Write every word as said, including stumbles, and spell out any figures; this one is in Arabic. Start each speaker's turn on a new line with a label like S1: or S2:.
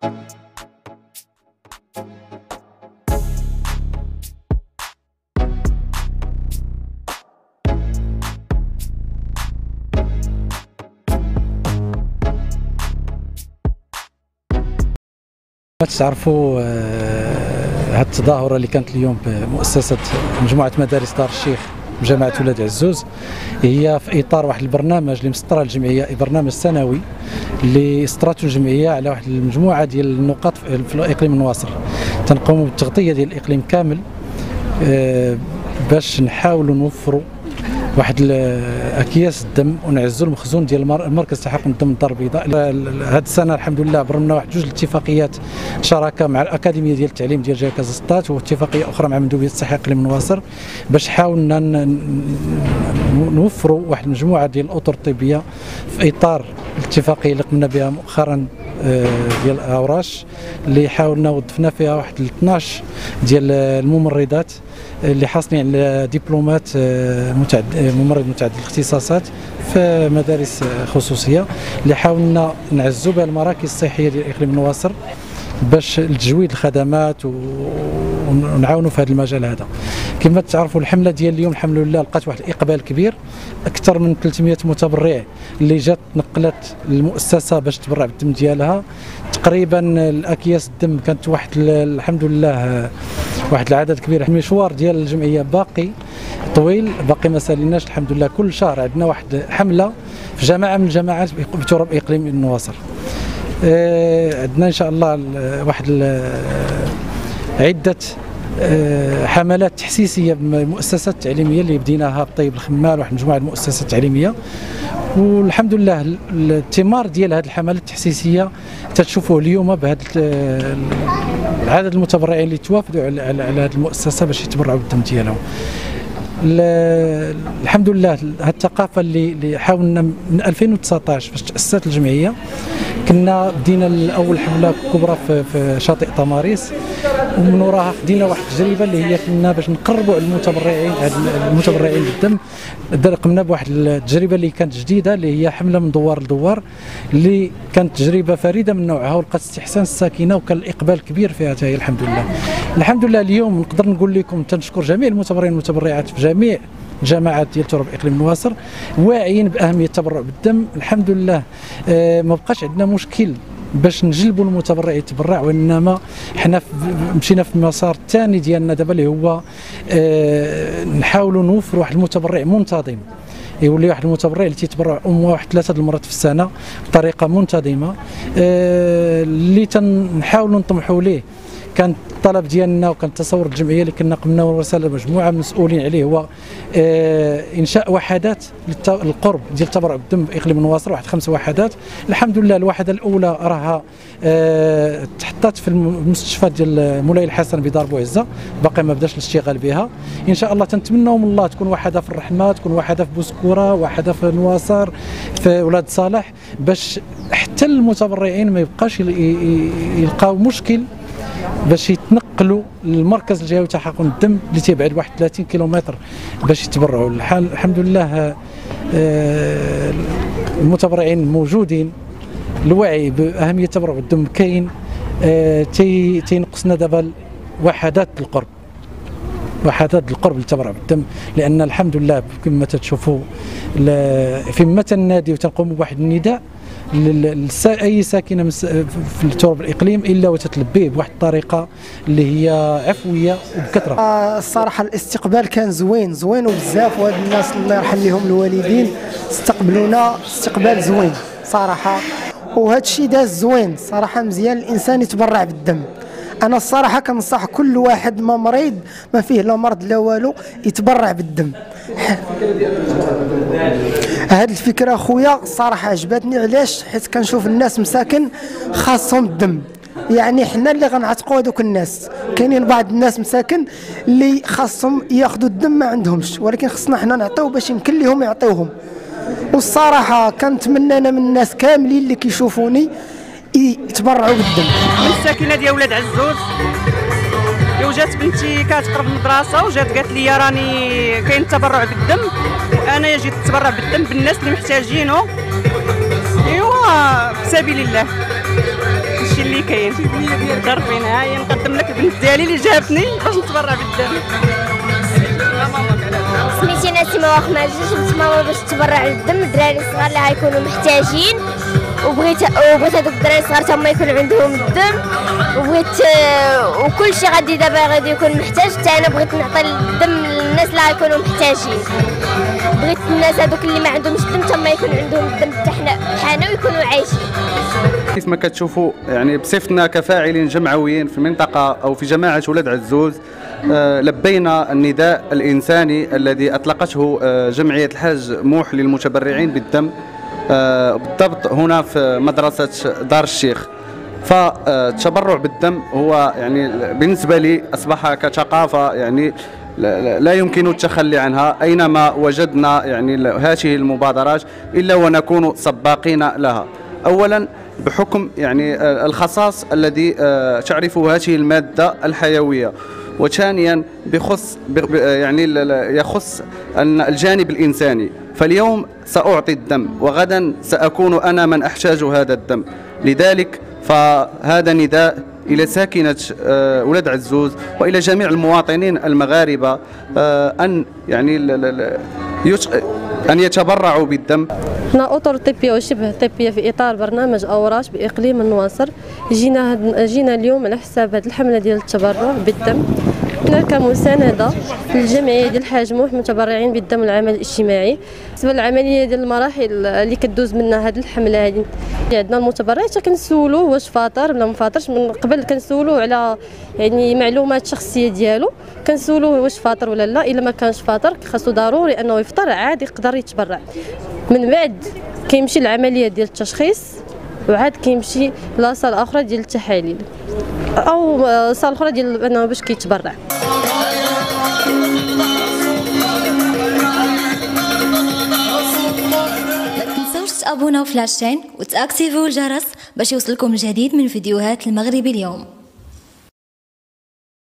S1: تعرفوا هذه التظاهره اللي كانت اليوم بمؤسسه مجموعه مدارس دار الشيخ بجامعه ولاد عزوز، هي في اطار واحد البرنامج اللي مسطره الجمعيه، برنامج سنوي اللي سطرته الجمعيه على واحد المجموعه ديال النقاط في الاقليم النواصر. تنقوموا بالتغطيه ديال الاقليم كامل باش نحاولوا نوفروا واحد اكياس الدم ونعزوا المخزون ديال المركز تحقن الدم الدار البيضاء. هذه السنه الحمد لله برمنا واحد جوج الاتفاقيات شراكه مع الاكاديميه ديال التعليم ديال جهه كازاسطات، واتفاقيه اخرى مع مندوبيه الصحه اقليم النواصر، باش حاولنا نوفروا واحد المجموعه ديال الاطر الطبيه في اطار الاتفاقيه اللي قمنا بها مؤخرا ديال اوراش، اللي حاولنا وظفنا فيها واحد اثناش ديال الممرضات اللي حاصلين على دبلومات متعدد ممرض متعدد الاختصاصات في مدارس خصوصيه، اللي حاولنا نعزوا بها المراكز الصحيه ديال اقليم النواصر باش لتجويد الخدمات ونعاونوا في هذا المجال هذا. كما تعرفوا الحمله ديال اليوم الحمد لله لقات واحد الاقبال كبير، اكثر من ثلاثمائة متبرع اللي جات نقلت للمؤسسه باش تبرع بالدم ديالها. تقريبا الاكياس الدم كانت واحد الحمد لله واحد العدد كبير. المشوار ديال الجمعيه باقي طويل، باقي ما ساليناش الحمد لله. كل شهر عندنا واحد حمله في جماعه من الجماعات بتراب اقليم النواصر. عندنا ان شاء الله واحد عده حملات تحسيسيه بالمؤسسات التعليميه اللي بديناها بطيب الخمال، واحد مجموعه المؤسسات التعليميه، والحمد لله الثمار ديال هذه الحملات التحسيسيه تتشوفوه اليوم بهذا العدد المتبرعين اللي توافدوا على هذه المؤسسه باش يتبرعوا بالدم ديالهم. الحمد لله هذه الثقافه اللي حاولنا من ألفين وتسعطاش فاش تاسست الجمعيه، كنا بدينا اول حمله كبرى في, في شاطئ طماريس، ومن وراها خدينا واحد التجربه اللي هي كنا باش نقربوا على المتبرعين المتبرعين بالدم. قمنا بواحد التجربه اللي كانت جديده، اللي هي حمله من دوار لدوار، اللي كانت تجربه فريده من نوعها ولقات استحسان الساكنه، وكان الاقبال كبير فيها هي الحمد لله. الحمد لله اليوم نقدر نقول لكم تنشكر جميع المتبرعين والمتبرعات في جميع الجامعات ديال تراب اقليم النواصر واعيين باهميه التبرع بالدم. الحمد لله آه ما بقاش عندنا مشكل باش نجلبوا المتبرع يتبرع، وانما حنا مشينا في المسار الثاني ديالنا دابا اللي هو آه نحاولوا نوفروا واحد المتبرع منتظم، يولي واحد المتبرع اللي تيتبرع أم واحد ثلاثه المرات في السنه بطريقه منتظمه، آه اللي تنحاولوا نطمحوا ليه. كان الطلب ديالنا وكان تصور الجمعيه اللي كنا قمنا ورسالة مجموعه من المسؤولين عليه هو آه انشاء وحدات للقرب ديال التبرع بالدم باقليم النواصر، واحد خمس وحدات. الحمد لله الوحده الاولى راها آه تحطات في المستشفى ديال مولاي الحسن بدار بوعزه، باقي ما بداش الاشتغال بها. ان شاء الله تنتمناو من الله تكون وحده في الرحمه، تكون وحده في بوسكوره، وحده في نواصر، في ولاد صالح، باش حتى المتبرعين ما يبقاش يلقاو مشكل باش يتنقلوا للمركز الجهوي تحقن الدم اللي تيبعد واحد ثلاثين كيلومتر باش يتبرعوا. الحمد لله المتبرعين موجودين، الوعي باهميه التبرع بالدم كاين. تينقصنا دابا وحدات القرب، وحدات القرب للتبرع بالدم، لان الحمد لله كما تشوفوا فيما تنادي وتنقوم بواحد النداء اي ساكنه في التراب الاقليم الا وتتلبيه بواحد الطريقه اللي هي عفويه وبكثره.
S2: آه الصراحه الاستقبال كان زوين زوين وبزاف، وهاد الناس الله يرحم لهم الوالدين استقبلونا استقبال زوين صراحه، وهذا الشيء داز زوين صراحه. مزيان الانسان يتبرع بالدم. انا الصراحه كنصح كل واحد ما مريض ما فيه لا مرض لا والو يتبرع بالدم. هذه الفكره خويا الصراحه عجبتني، علاش؟ حيت كنشوف الناس مساكن خاصهم الدم، يعني حنا اللي غنعتقوا هذوك الناس. كاينين بعض الناس مساكن اللي خاصهم ياخذوا الدم ما عندهمش، ولكن خصنا حنا نعطيو باش يمكن لهم يعطيوهم. والصراحه كنتمنى انا من الناس كاملين اللي كيشوفوني يتبرعوا بالدم.
S3: من الساكنه ديال ولاد عزوز، وجات بنتي كتقرب المدرسه وجات قالت لي راني كاين التبرع بالدم، وانا جيت نتبرع بالدم بالناس اللي محتاجينه، ايوا في سبيل الله. الشيء اللي كاين. ظرفين ها هي نقدم لك البنت ديالي اللي جابتني باش نتبرع بالدم.
S4: سميتي نسيمة واخماجي، جبت ماما باش تبرع بالدم الدراري الصغار اللي غيكونوا محتاجين، وبغيت وبغيت هذوك الدراري الصغار تما يكون عندهم الدم، وبغيت وكل شيء غادي دابا غادي يكون محتاج، حتى انا بغيت نعطي الدم للناس اللي غيكونوا محتاجين. بغيت الناس هذوك اللي ما عندهمش الدم تما يكون عندهم الدم بحالنا بحالنا ويكونوا عايشين.
S5: كيف ما كتشوفوا يعني بصفتنا كفاعلين جمعويين في المنطقة أو في جماعة ولاد عزوز، آه لبينا النداء الإنساني الذي أطلقته آه جمعية الحاج موح للمتبرعين بالدم، آه بالضبط هنا في مدرسة دار الشيخ. فالتبرع بالدم هو يعني بالنسبة لي أصبح كثقافة يعني لا يمكن التخلي عنها أينما وجدنا يعني هذه المبادرات إلا ونكون سباقين لها. أولا بحكم يعني الخصاص الذي تعرفه هذه المادة الحيوية، وثانيا بخص يعني يخص الجانب الإنساني. فاليوم سأعطي الدم وغدا سأكون أنا من أحتاج هذا الدم، لذلك فهذا نداء إلى ساكنة ولاد عزوز وإلى جميع المواطنين المغاربة أن يعني أن يتبرعوا بالدم.
S6: احنا اطر طبيه وشبه طبيه في اطار برنامج اوراش باقليم النواصر، جينا جينا اليوم على حساب هذه الحمله ديال التبرع بالدم. حنا كمسانده للجمعيه ديال الحاج موح متبرعين بالدم والعمل الاجتماعي. بالنسبه للعمليه ديال المراحل اللي كدوز منها هذه الحمله هذه، عندنا المتبرع حتى كنسولوه واش فاطر ولا ما فاطرش. من قبل كنسولوه على يعني معلومات شخصيه ديالو، كنسولوه واش فاطر ولا لا. الا ما كانش فاطر خاصو ضروري انه يفطر عاد يقدر يتبرع. من بعد كيمشي العمليه ديال التشخيص، وعاد كيمشي لاصال اخرى ديال التحاليل او صال اخرى ديال انه باش كيتبرع.
S7: تابوناو في لاشين وتاكتيفيو الجرس باش يوصلكم الجديد من فيديوهات المغربي اليوم.